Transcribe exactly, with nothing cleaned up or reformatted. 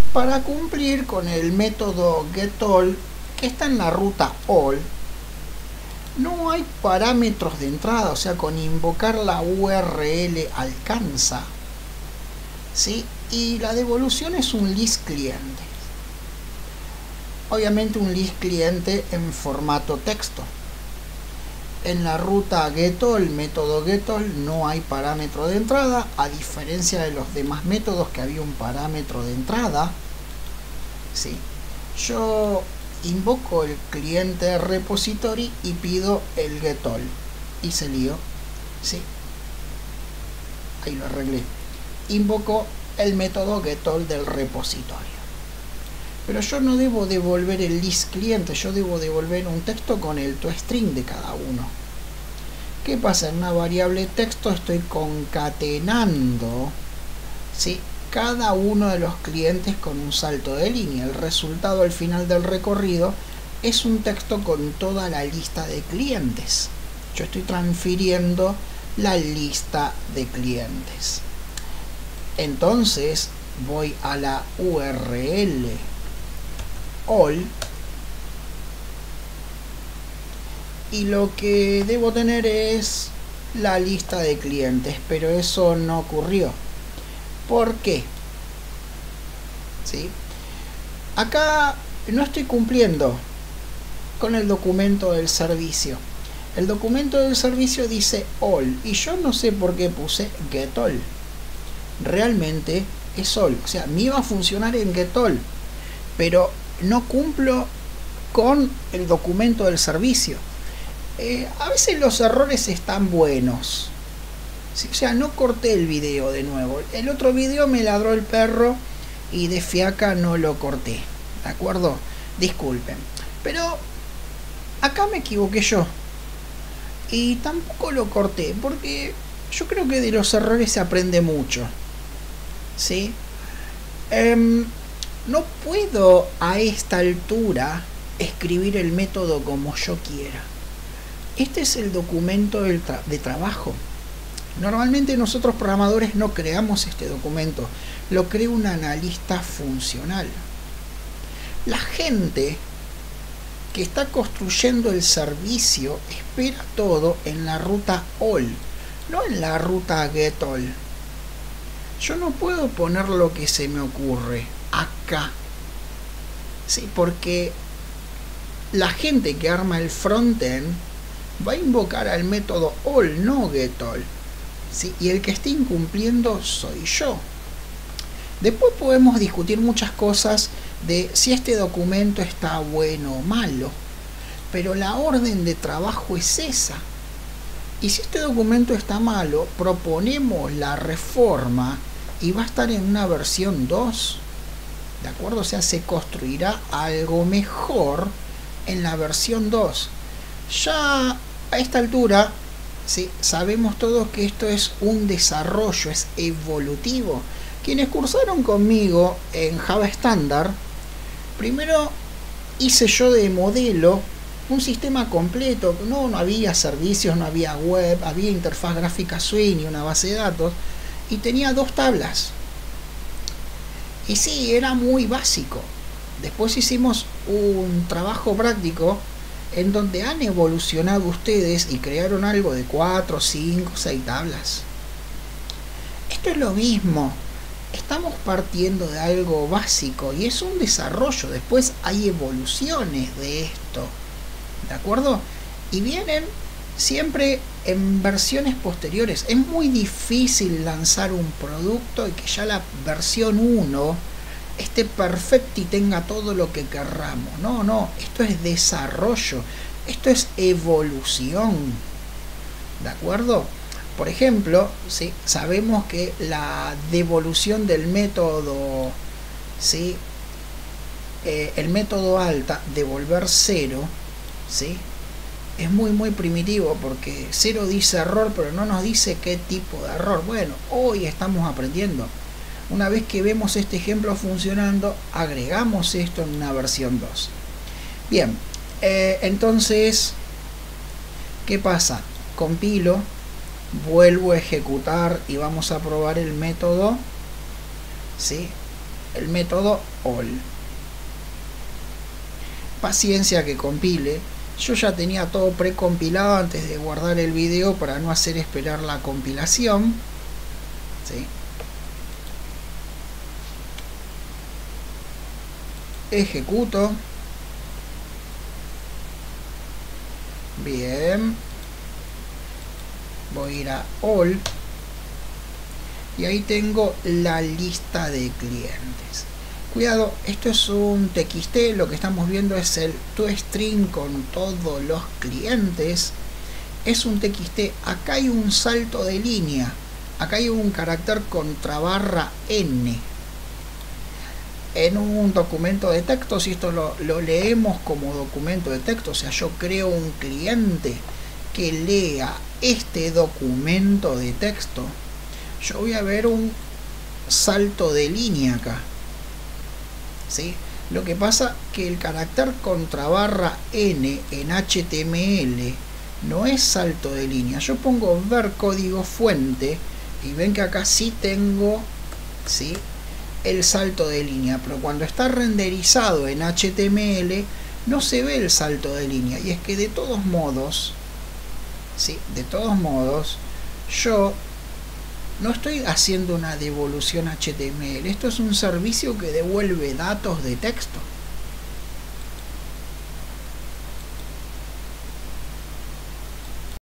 Para cumplir con el método getAll que está en la ruta all, no hay parámetros de entrada, o sea, con invocar la U R L alcanza, ¿sí? Y la devolución es un list cliente. Obviamente un list cliente en formato texto. En la ruta getAll, método getAll, no hay parámetro de entrada, a diferencia de los demás métodos que había un parámetro de entrada, ¿sí? Yo invoco el cliente repository y pido el getAll y se lío, ¿sí? Ahí lo arreglé. Invoco el método getAll del repositorio, pero yo no debo devolver el list cliente, yo debo devolver un texto con el toString de cada uno. ¿Qué pasa? En una variable texto estoy concatenando, ¿sí?, cada uno de los clientes con un salto de línea. El resultado al final del recorrido es un texto con toda la lista de clientes. Yo estoy transfiriendo la lista de clientes. Entonces voy a la U R L all y lo que debo tener es la lista de clientes, pero eso no ocurrió. ¿Por qué? ¿Sí? Acá no estoy cumpliendo con el documento del servicio. El documento del servicio dice all y yo no sé por qué puse getAll. Realmente es all, o sea, me iba a funcionar en getAll, pero no cumplo con el documento del servicio. Eh, a veces los errores están buenos. O sea, no corté el video de nuevo. El otro video me ladró el perro y de fiaca no lo corté. ¿De acuerdo? Disculpen. Pero acá me equivoqué yo. Y tampoco lo corté porque yo creo que de los errores se aprende mucho. ¿Sí? Eh, no puedo a esta altura escribir el método como yo quiera. Este es el documento del tra- de trabajo. Normalmente nosotros programadores no creamos este documento, lo crea un analista funcional. La gente que está construyendo el servicio espera todo en la ruta all, no en la ruta getAll. Yo no puedo poner lo que se me ocurre acá, ¿sí? Porque la gente que arma el frontend va a invocar al método all, no getAll. ¿Sí? Y el que esté incumpliendo soy yo. Después podemos discutir muchas cosas de si este documento está bueno o malo, pero la orden de trabajo es esa. Y si este documento está malo, proponemos la reforma y va a estar en una versión dos, ¿de acuerdo? O sea, se construirá algo mejor en la versión dos. Ya a esta altura, ¿sí?, sabemos todos que esto es un desarrollo, es evolutivo. Quienes cursaron conmigo en Java estándar, primero hice yo de modelo un sistema completo. No, no había servicios, no había web, había interfaz gráfica Swing y una base de datos, y tenía dos tablas. Y sí, era muy básico. Después hicimos un trabajo práctico en donde han evolucionado ustedes y crearon algo de cuatro, cinco, seis tablas. Esto es lo mismo. Estamos partiendo de algo básico y es un desarrollo. Después hay evoluciones de esto, ¿de acuerdo? Y vienen siempre en versiones posteriores. Es muy difícil lanzar un producto y que ya la versión uno esté perfecta y tenga todo lo que querramos. No, no, esto es desarrollo, esto es evolución, ¿de acuerdo? Por ejemplo, ¿sí?, sabemos que la devolución del método, ¿sí?, eh, el método alta, devolver cero, ¿sí?, es muy muy primitivo porque cero dice error, pero no nos dice qué tipo de error. Bueno, hoy estamos aprendiendo. Una vez que vemos este ejemplo funcionando, agregamos esto en una versión dos. Bien, eh, entonces, ¿qué pasa? Compilo, vuelvo a ejecutar y vamos a probar el método, ¿sí?, el método all. Paciencia que compile. Yo ya tenía todo precompilado antes de guardar el video para no hacer esperar la compilación. ¿Sí? Ejecuto. Bien. Voy a ir a all. Y ahí tengo la lista de clientes. Cuidado, esto es un T X T, lo que estamos viendo es el toString con todos los clientes. Es un T X T, acá hay un salto de línea, acá hay un carácter contra barra N. En un documento de texto, si esto lo, lo leemos como documento de texto, o sea, yo creo un cliente que lea este documento de texto, yo voy a ver un salto de línea acá. ¿Sí? Lo que pasa que el carácter contra barra N en H T M L no es salto de línea. Yo pongo ver código fuente y ven que acá sí tengo, ¿sí?, el salto de línea, pero cuando está renderizado en H T M L no se ve el salto de línea. Y es que de todos modos, ¿sí?, de todos modos yo no estoy haciendo una devolución H T M L. Esto es un servicio que devuelve datos de texto.